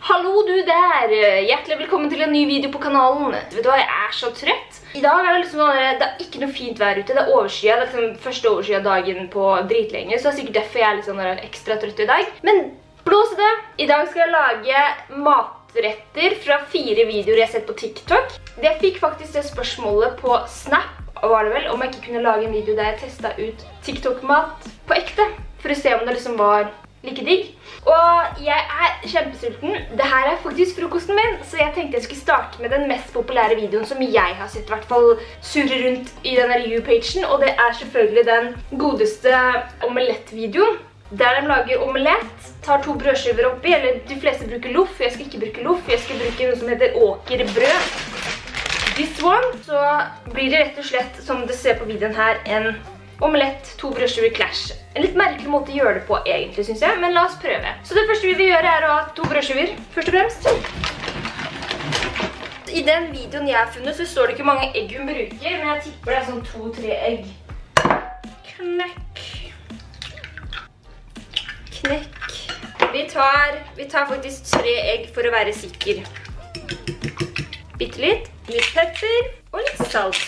Hallo du der! Hjertelig velkommen til en ny video på kanalen. Vet du hva, jeg er så trøtt. I dag er det liksom det er ikke noe fint vær ute. Det er overskyet. Det er liksom første overskyet dagen på dritlenge. Så det er sikkert derfor jeg er litt sånn ekstra trøtt i dag. Men blås det! I dag skal jeg lage matretter fra 4 videoer jeg har sett på TikTok. Jeg fikk faktisk det spørsmålet på Snap, var det vel, om jeg ikke kunne lage en video der jeg testet ut TikTok-mat på ekte. For å se om det liksom var like digg. Og jeg er kjempesulten. Dette er faktisk frokosten min, så jeg tenkte jeg skulle starte med den mest populære videoen som jeg har sett, i hvert fall surre rundt i denne You-pagen, og det er selvfølgelig den godeste omelett-videoen. Der de lager omelett, tar 2 brødskiver oppi, eller de fleste bruker loff. Jeg skal ikke bruke loff, jeg skal bruke noe som heter åkerbrød. This one, så blir det rett og slett, som det ser på videoen her, en omelett, 2 brødskiver clash. En litt merkelig måte å gjøre det på egentlig, synes jeg, men la oss prøve. Så det første vi vil gjøre er å ha 2 brødskiver, først og fremst. I den videoen jeg har funnet så står det ikke mange egg hun bruker, men jeg tipper det er sånn 2-3 egg. Knekk. Knekk. Vi tar faktisk 3 egg for å være sikker. Bitte litt pepper og litt salt.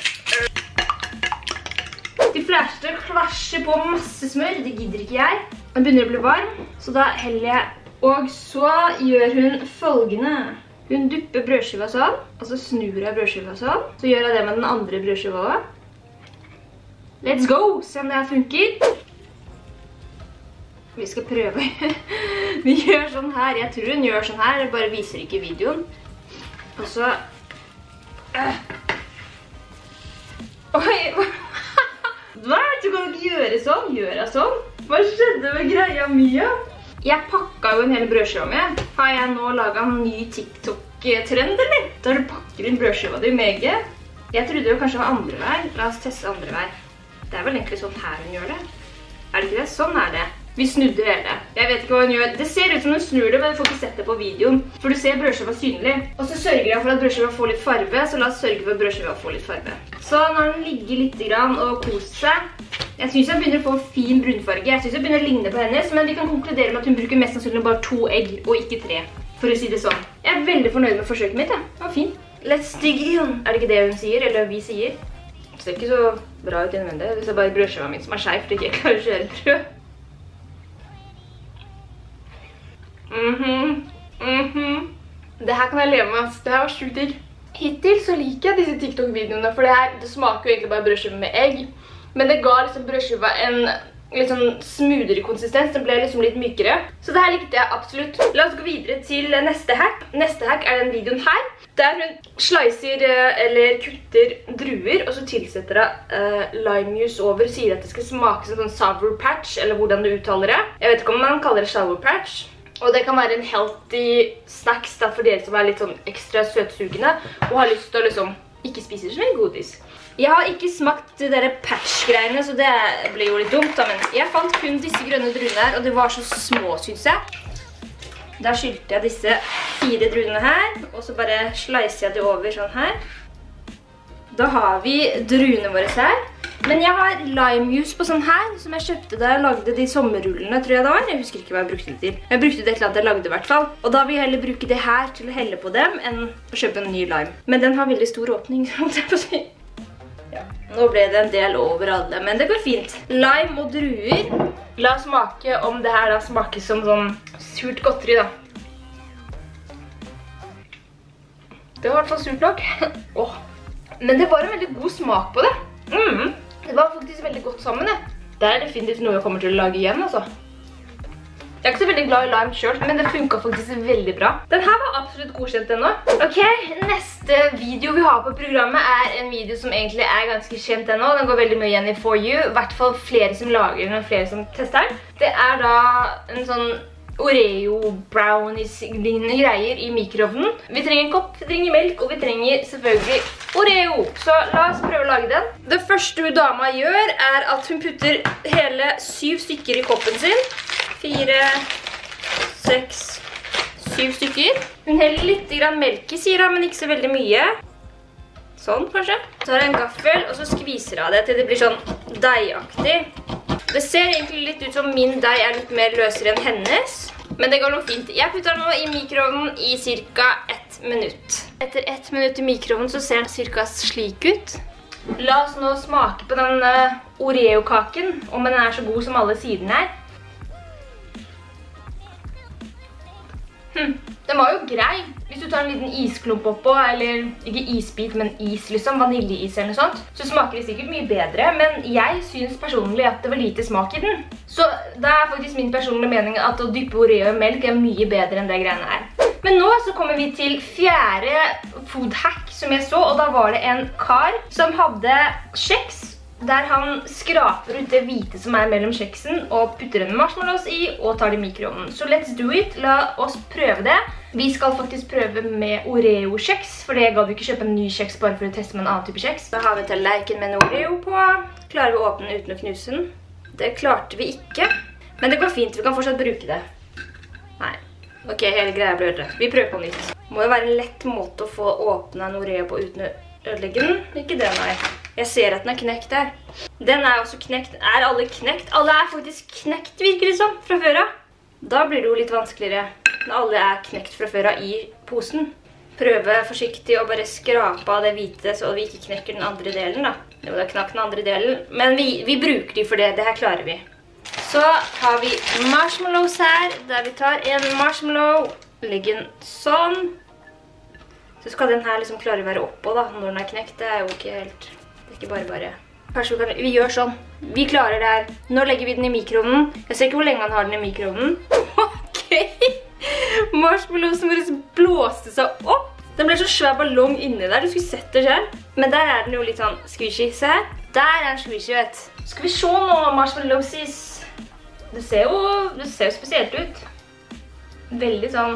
De fleste klasjer på masse smør, det gidder ikke jeg. Den begynner å bli varm, så da heller jeg. Og så gjør hun følgende. Hun dupper brødskiva sånn, og så snur jeg brødskiva sånn. Så gjør jeg det med den andre brødskiva også. Let's go! Se om det her funker. Vi skal prøve. Vi gjør sånn her. Jeg tror hun gjør sånn her, jeg bare viser ikke i videoen. Og så... Oi, hva? Du kan ikke gjøre sånn. Gjør jeg sånn? Hva skjedde med greia mye? Jeg pakket jo en hel brødskiva med. Har jeg nå laget en ny TikTok-trend, eller? Der du pakker inn brødskiva di med egget. Jeg trodde det kanskje var andre vei. La oss teste andre vei. Det er vel egentlig sånn her hun gjør det. Er det ikke det? Sånn er det. Vi snudde hele. Jeg vet ikke hva hun gjør. Det ser ut som hun snur det, men du får ikke sett det på videoen. For du ser brødskiva synlig. Og så sørger jeg for at brødskiva får litt farve, så la oss sørge for at brødskiva får litt farve. Så når den ligger litt grann og koser seg, jeg synes jeg begynner å få en fin brunfarge. Jeg synes jeg begynner å ligne på hennes, men vi kan konkludere med at hun bruker mest sannsynlig bare 2 egg, og ikke 3. For å si det sånn. Jeg er veldig fornøyd med forsøket mitt, ja. Det var fint. Let's dig in. Er det ikke det hun sier, eller vi sier? Det ser ikke så bra ut innvendig. Det ser bare brødskiva min som er skjevt, fordi jeg ikke klarer å kjøre brød. Det her kan jeg leve med, det her var sjukt digg. Hittil så liker jeg disse TikTok-videoene, for det smaker jo egentlig bare brødskiva med egg. Men det ga liksom brødskiva en litt sånn smoothere konsistens, den ble liksom litt mykere. Så det her likte jeg absolutt. La oss gå videre til neste hack. Neste hack er den videoen her, der hun slicer eller kutter druer, og så tilsetter hun limejuice over, sier at det skal smake som sånn sour patch, eller hvordan du uttaler det. Jeg vet ikke om man kaller det sour patch. Og det kan være en healthy snacks da, for dere som er litt sånn ekstra søtsugende, og har lyst til å liksom ikke spise så mye godis. Jeg har ikke smakt de der patch-greiene, så det ble jo litt dumt da, men jeg fant kun disse grønne druene her, og det var så små, synes jeg. Da skylte jeg disse 4 druene her, og så bare slicer jeg det over sånn her. Da har vi druene våre her. Men jeg har limejuice på sånn her, som jeg kjøpte da jeg lagde de sommerrullene, tror jeg det var. Jeg husker ikke hva jeg brukte det til. Jeg brukte det til at jeg lagde i hvert fall. Og da vil jeg heller bruke det her til å helle på dem, enn å kjøpe en ny lime. Men den har veldig stor åpning, som jeg på å si. Ja, nå ble det en del over alle, men det går fint. Lime og druer. La oss smake om det her da smaker som sånn surt godteri da. Det var i hvert fall surt nok. Åh. Men det var en veldig god smak på det. Det var faktisk veldig godt sammen, det. Det er definitivt noe jeg kommer til å lage igjen, altså. Jeg er ikke så veldig glad i lime selv, men det funket faktisk veldig bra. Den her var absolutt godkjent ennå. Ok, neste video vi har på programmet er en video som egentlig er ganske kjent ennå. Den går veldig mye igjen i For You, i hvert fall flere som lager den og flere som tester den. Det er da en sånn Oreo brownies-lignende greier i mikroovnen. Vi trenger en kopp, vi trenger melk, og vi trenger selvfølgelig Oreo. Så la oss prøve å lage den. Det første dama gjør er at hun putter hele 7 stykker i koppen sin. 4, 6, 7 stykker. Hun heller litt melk i, sier hun, men ikke så veldig mye. Sånn, kanskje. Så tar jeg en gaffel, og så skviser jeg det til det blir sånn deigaktig. Det ser egentlig litt ut som min deig er litt mer løsere enn hennes. Men det går nok fint. Jeg putter den nå i mikroovnen i cirka 1 minutt. Etter 1 minutt i mikroovnen så ser den cirka slik ut. La oss nå smake på den Oreo-kaken, om den er så god som alle sidene er. Den var jo grei. Hvis du tar en liten isklump oppå, eller ikke isbit, men is liksom, vaniljeis eller noe sånt, så smaker det sikkert mye bedre, men jeg synes personlig at det var lite smak i den. Så det er faktisk min personlige mening at å dyppe Oreo i melk er mye bedre enn det greiene her. Men nå så kommer vi til 4. food hack som jeg så, og da var det en kar som hadde kjeks, der han skraper ut det hvite som er mellom kjeksen og putter en marshmallows i og tar det i mikroovnen. Så let's do it, la oss prøve det. Vi skal faktisk prøve med Oreo-kjeks, for jeg gadd ikke kjøpe en ny kjeks bare for å teste med en annen type kjeks. Da har vi tallerken med en Oreo på. Klarer vi å åpne den uten å knuse den? Det klarte vi ikke, men det går fint, vi kan fortsatt bruke det. Nei, ok, hele greia ble ødelagt. Vi prøver på nytt. Må jo være en lett måte å få åpne en Oreo på uten å ødelegge den. Ikke det, nei. Jeg ser at den er knekt der. Den er også knekt. Er alle knekt? Alle er faktisk knekt, virker det som, fra før av. Da blir det jo litt vanskeligere når alle er knekt fra før av i posen. Prøve forsiktig å bare skrape av det hvite så vi ikke knekker den andre delen da. Jo, da knakk den andre delen. Men vi bruker de for det. Det her klarer vi. Så har vi marshmallows her, der vi tar en marshmallow, legger den sånn. Så skal den her liksom klare å være oppå da, når den er knekt. Det er jo ikke helt... Det er ikke bare. Kanskje vi gjør sånn. Vi klarer det her. Nå legger vi den i mikroovnen. Jeg ser ikke hvor lenge han har den i mikroovnen. Ok! Marshmallowsen vår blåste seg opp. Den ble så svær ballong inni der. Du skulle sett det selv. Men der er den jo litt sånn squishy. Se her. Der er den squishy, vet. Skal vi se nå, marshmallowsis. Det ser jo spesielt ut. Veldig sånn...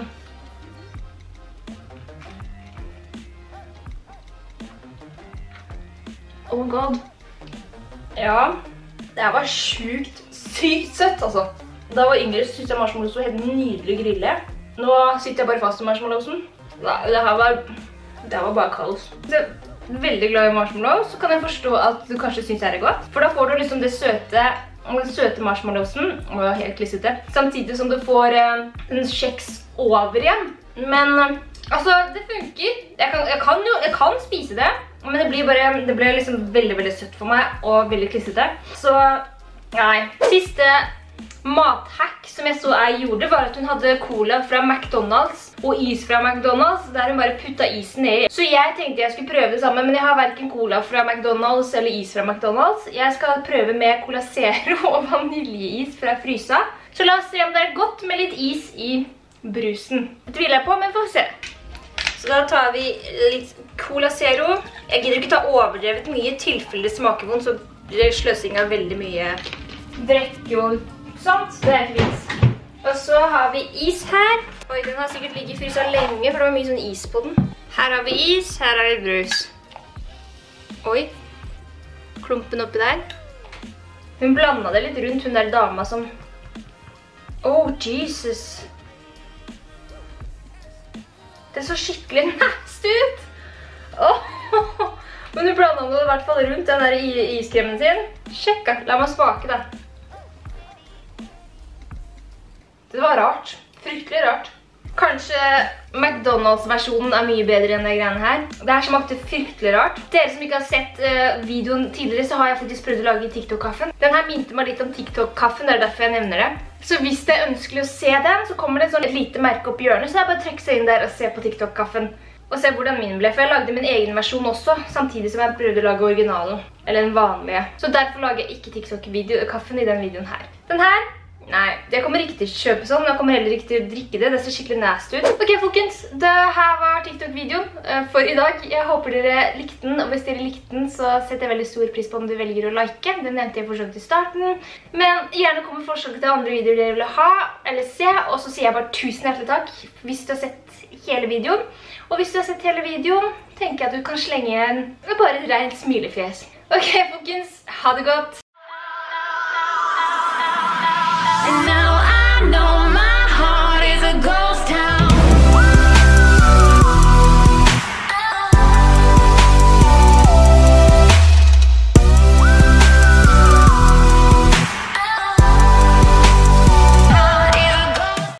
Oh my god. Ja, det her var sykt søtt, altså. Da jeg var yngre så syntes jeg marshmallows var helt nydelig å grille. Nå sitter jeg bare fast i marshmallowsen. Det her var bare kaos. Jeg er veldig glad i marshmallows, så kan jeg forstå at du kanskje synes det er godt. For da får du liksom den søte marshmallowsen, og det var helt klissete, samtidig som du får en kjeks over igjen. Men, altså, det funker. Jeg kan spise det. Men det ble liksom veldig søtt for meg, og veldig klissete. Så, nei. Siste mathack som jeg så jeg gjorde, var at hun hadde cola fra McDonald's og is fra McDonald's, der hun bare putta isen ned i. Så jeg tenkte jeg skulle prøve det samme, men jeg har hverken cola fra McDonald's eller is fra McDonald's. Jeg skal prøve med Cola Zero og vaniljeis fra frysa. Så la oss se om det er godt med litt is i brusen. Det tviler jeg på, men får vi se. Så da tar vi litt Cola Zero. Jeg gidder ikke ta overdrevet mye i tilfelle det smaker vondt, så blir sløsing av veldig mye drekke og sånt. Det er ikke vits. Og så har vi is her. Oi, den har sikkert ligget i frysa lenge, for det var mye sånn is på den. Her har vi is, her har vi brus. Oi, klumpen oppi der. Hun blandet det litt rundt, hun der dama som... Oh, Jesus! Det så skikkelig næst ut. Men hun blandet det i hvert fall rundt den der iskremen sin. Sjekk, la meg smake det. Det var rart. Fryktelig rart. Kanskje McDonald's-versjonen er mye bedre enn det greiene her. Det her smakte fryktelig rart. Dere som ikke har sett videoen tidligere, så har jeg faktisk prøvd å lage TikTok-kaffen. Den her minte meg litt om TikTok-kaffen, det er derfor jeg nevner det. Så hvis det er ønskelig å se den, så kommer det et lite merke opp i hjørnet, så det er bare å trekke seg inn der og se på TikTok-kaffen. Og se hvordan min ble, for jeg lagde min egen versjon også, samtidig som jeg prøvde å lage originalen, eller den vanlige. Så derfor lager jeg ikke TikTok-kaffen i den videoen her. Den her, nei, jeg kommer ikke til å kjøpe sånn, jeg kommer heller ikke til å drikke det, det ser skikkelig nasty ut. Ok, folkens, det her var TikTok-videoen for i dag. Jeg håper dere likte den, og hvis dere likte den, så setter jeg veldig stor pris på om du velger å like. Det nevnte jeg forslag til starten. Men gjerne kom med forslag til andre videoer dere vil ha, eller se, og så sier jeg bare 1000 hjertelig takk hvis du har sett hele videoen. Og hvis du har sett hele videoen, tenker jeg at du kan slenge en bare et rent smilefjes. Ok, folkens, ha det godt!